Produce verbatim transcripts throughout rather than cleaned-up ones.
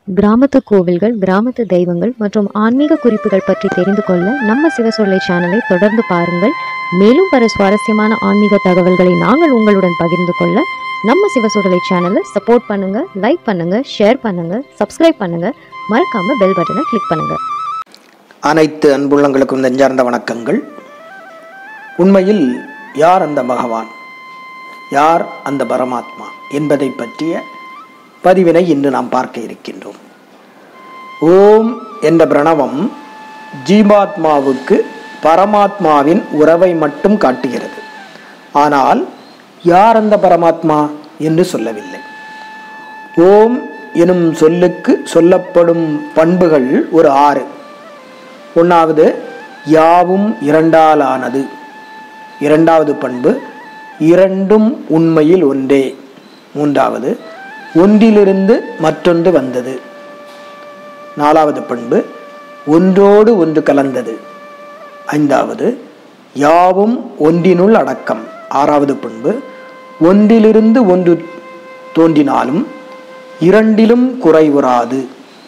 கிராமத்து கோவில்கள், கிராமத்து தெய்வங்கள் மற்றும் ஆன்மீக குறிப்புகள் பற்றி தெரிந்து கொள்ள நம்ம சிவசொல்லை சேனலை தொடர்ந்து பாருங்கள். மேலும் பல சுவாரஸ்யமான ஆன்மீக தகவல்களை நாங்கள் உங்களுடன் பகிர்ந்து கொள்ள நம்ம சிவசொல்லை சேனலை சப்போர்ட் பண்ணுங்க, லைக் பண்ணுங்க, ஷேர் பண்ணுங்க, சப்ஸ்கிரைப் பண்ணுங்க, மறக்காம பெல் பட்டனை கிளிக் பண்ணுங்க. அனைத்து அன்புள்ளங்களுக்கும் நெஞ்சார்ந்த வணக்கங்கள். உண்மையில் யார் அந்த பகவான், யார் அந்த பரமாத்மா என்பதை பற்றிய பதிவினை இன்று நாம் பார்க்க இருக்கின்றோம். ஓம் என்ற பிரணவம் ஜீவாத்மாவுக்கு பரமாத்மாவின் உறவை மட்டும் காட்டுகிறது. ஆனால் யார் அந்த பரமாத்மா என்று சொல்லவில்லை. ஓம் எனும் சொல்லுக்கு சொல்லப்படும் பண்புகள் ஒரு ஆறு. ஒன்றாவது, யாவும் இரண்டாலானது. இரண்டாவது பண்பு, இரண்டும் உண்மையில் ஒன்றே. மூன்றாவது, ஒன்றிலிருந்து மற்றொன்று வந்தது. நாலாவது பண்பு, ஒன்றோடு ஒன்று கலந்தது. ஐந்தாவது, யாவும் ஒன்றினுள் அடக்கம். ஆறாவது பண்பு, ஒன்றிலிருந்து ஒன்று தோன்றினாலும் இரண்டிலும் குறைவுறாது.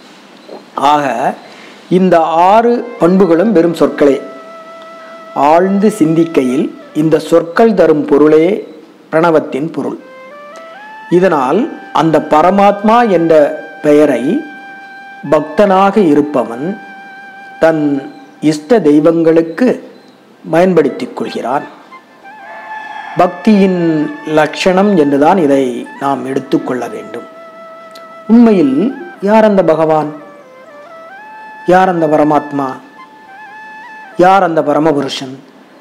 ஆக இந்த ஆறு பண்புகளும் வெறும் சொற்களே. ஆழ்ந்து சிந்திக்கையில் இந்த சொற்கள் தரும் பொருளே பிரணவத்தின் பொருள். இதனால் அந்த பரமாத்மா என்ற பெயரை பக்தனாக இருப்பவன் தன் இஷ்ட தெய்வங்களுக்கு பயன்படுத்திக் கொள்கிறான். பக்தியின் லட்சணம் என்றுதான் இதை நாம் எடுத்துக்கொள்ள வேண்டும். உண்மையில் யார் அந்த பகவான், யார் அந்த பரமாத்மா, யார் அந்த பரமபுருஷன்?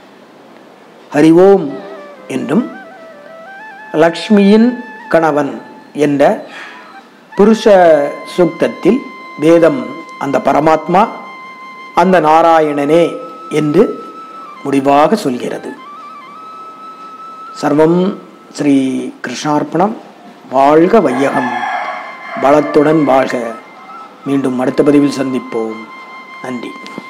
ஹரிவோம் என்றும் லக்ஷ்மியின் கணவன் என்ற புருஷ சூக்தத்தில் வேதம் அந்த பரமாத்மா அந்த நாராயணனே என்று முடிவாக சொல்கிறது. சர்வம் ஸ்ரீ கிருஷ்ணார்ப்பணம். வாழ்க வையகம், பலத்துடன் வாழ்க. மீண்டும் அடுத்த பதிவில் சந்திப்போம். நன்றி.